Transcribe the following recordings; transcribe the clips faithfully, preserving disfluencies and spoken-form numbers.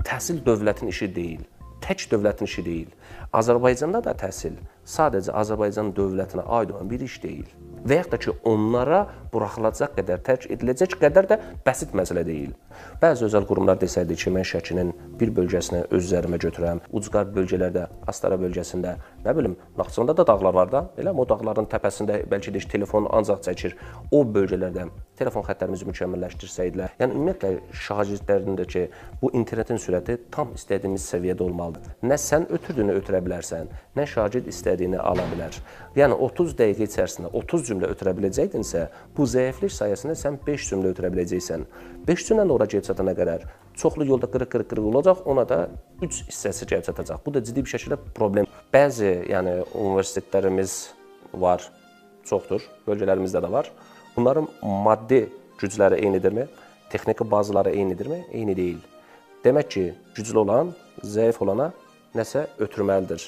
təhsil dövlətin işi deyil, tək dövlətin işi deyil. Azərbaycanda da təhsil sadəcə Azərbaycan dövlətinə aid olan bir iş deyil. Və yaxud da ki, onlara buraxılacaq qədər, tərk ediləcək qədər də bəsit məsələ deyil. Bəzi özəl qurumlar desəydi ki, mən Şəkinin bir bölgəsini öz üzərimə götürəm, ucqar bölgələrdə, Astara bölgəsində, nə bilim, Naxçıvanda da dağlar var da, elə o dağların təpəsində bəlkə də telefon ancaq çəkir. O bölgələrdə telefon xətlərimizi mükəmməlləşdirsəydilər, yəni ümumiyyətlə şagirdlərin də ki, bu internetin sürəti tam istədiyimiz səviyyədə olmalıdır. Nə sən ötürdüyünü ötürə bilərsən, nə şagird istədiyini ala bilər. Yəni otuz dəqiqə içərisində otuz cümlə ötürə biləcəkdinsə, bu zəiflik sayəsində sən beş cümlə ötürə biləcəksən. beş cümlə ora gəlib çatana qədər çoxlu yolda qırıq-qırıq-qırıq olacaq, ona da üç hissəsi gəlib çatacaq. Bu da ciddi bir şəkildə problem. Bəzi, yəni universitetlərimiz var, çoxdur, bölgələrimizdə də var. Bunların maddi gücləri eynidirmi? Texniki bazıları eynidirmi? Eyni deyil. Demək ki, güclü olan, zəif olana nəsə ötürməlidir.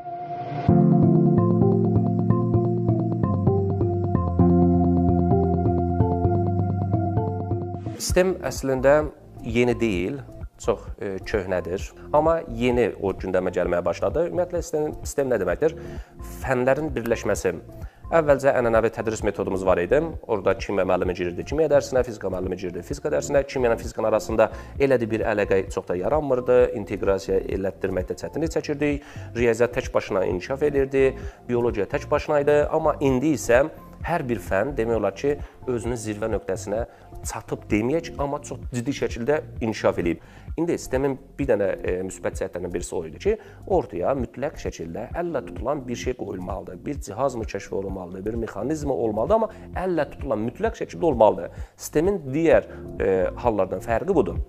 Sistem əslində yeni deyil, çox e, köhnədir. Amma yeni o gündəmə gəlməyə başladı. Ümumiyyətlə, sistem, sistem nə deməkdir? Fənlərin birləşməsi. Əvvəlcə ənənəvi tədris metodumuz var idi. Orada kimya müəllimi girirdi kimya dərsinə, fizika müəllimi girirdi fizika dərsinə. Kimya ilə fizikanın arasında elədi bir əlaqə çox da yaranmırdı. İnteqrasiya elətdirməkdə çətinlik çəkirdik. Riyaziyyat tək başına inkişaf edirdi. Biologiya tək başına idi. Amma indi isə hər bir fən demək olar ki, özünün zirvə nöqtəsinə çatıb deməyək, amma çox ciddi şəkildə inkişaf edib. İndi sistemin bir dənə e, müsbət cəhətlərindən birisi o idi ki, ortaya mütləq şəkildə əllə tutulan bir şey qoyulmalıdır. Bir cihaz mı kəşf olunmalıdır, bir mexanizmi olmalıdır, amma əllə tutulan mütləq şəkildə olmalıdır. Sistemin digər e, hallardan fərqi budur.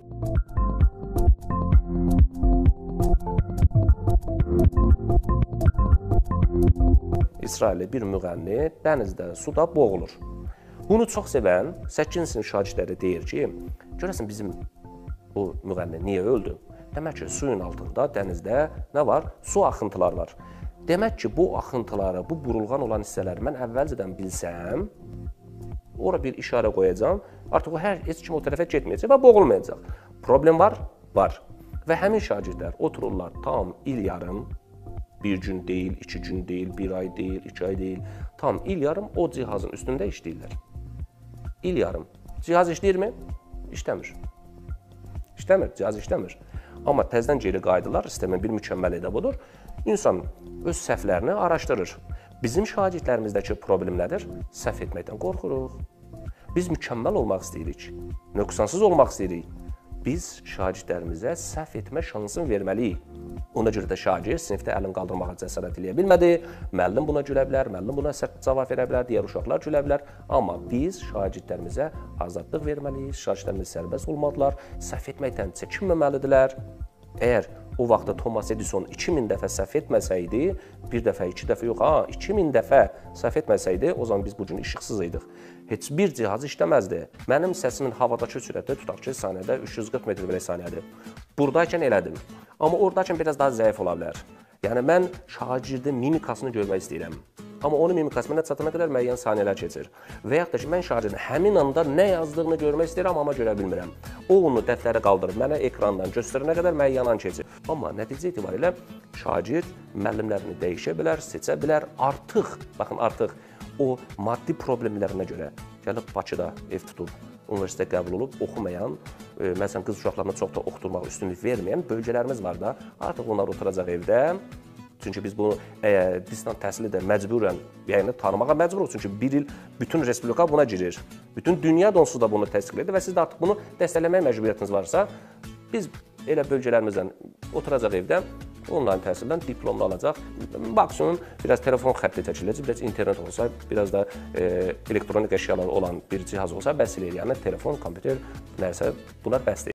İsrailli bir müğənni dənizdə, suda boğulur. Bunu çox sevən səkkizinci sinif şagirdləri deyir ki, görəsən bizim bu müğənni niyə öldü? Demək ki, suyun altında, dənizdə nə var? Su axıntılar var. Demək ki, bu axıntıları, bu burulğan olan hissələri mən əvvəlcədən bilsəm, ora bir işarə qoyacam, artıq o hər heç kim o tərəfə getməyəcək və boğulmayacaq. Problem var? Var. Və həmin şagirdlər otururlar tam il yarım, bir gün deyil, iki gün deyil, bir ay deyil, iki ay deyil, tam il yarım o cihazın üstündə işləyirlər. İl yarım. Cihaz işləyirmi? İşləmir. İşləmir, cihaz işləmir. Amma təzədən geri qayıdırlar, sistemin bir mükəmməli də budur. İnsan öz səhvlərini araşdırır. Bizim şagirdlərimizdəki problem nədir? Səhv etməkdən qorxuruq. Biz mükəmməl olmaq istəyirik, nöqsansız olmaq istəyirik. Biz şagirdlərimizə səhv etmə şansını verməliyik. Ona görə də şagird sinifdə əlini qaldırmağa cəsarət eləyə bilmədi. Müəllim buna gülə bilər, müəllim buna sərt cavab verə bilər, digər uşaqlar gülə bilər. Amma biz şagirdlərimizə azadlıq verməliyik, şagirdlərimiz sərbəst olmalıdırlar, səhv etməkdən çəkinməməlidirlər. Əgər o vaxtda Thomas Edison iki min dəfə səhv etməsəydi, bir dəfə, iki dəfə yox, ha, iki min dəfə səhv etməsəydi, o zaman biz bu gün işıqsız idik. Heç bir cihaz işləməzdi. Mənim səsimin havadakı sürəti tutaq ki, saniyədə üç yüz qırx metr bölü saniyədir. Buradaykən elədim. Amma oradakən biraz daha zəif ola bilər. Yəni, mən şagirdin mimikasını görmək istəyirəm. Amma onun mimikası mənə çatana qədər müəyyən saniyələr keçir. Və yaxud da ki, mən şagirdin həmin anda nə yazdığını görmək istəyirəm, amma görə bilmirəm. O, onu dəftəri qaldırıb mənə ekrandan göstərənə qədər müəyyən an keçir. Amma nəticə itibarilə şagird müəllimlərini dəyişə bilər, seçə bilər. Artıq, baxın, artıq o maddi problemlərinə görə gəlib Bakıda ev tutub, universitetə qəbul olub, oxumayan, e, məsələn, qız uşaqlarına çox da oxuturmaq üstünlük verməyən bölgələrimiz var da, artıq onlar oturacaq evdə. Çünki biz bunu e, distant təhsili də məcburən, yəni tanımağa məcburuq. Çünki bir il bütün respublika buna girir. Bütün dünya da onsuz da bunu təsdiq edir və siz də artıq bunu dəstəkləməyə məcburiyyətiniz varsa, biz elə bölgələrimizdən oturacaq evdə, onların təhsildən diplomunu alacaq. Maksimum biraz telefon xətti çəkiləcək, biraz internet olsa, biraz da e, elektronik əşyalar olan bir cihaz olsa bəs eləyir. Yəni telefon, kompüter, nəsə bunlar bəs deyil.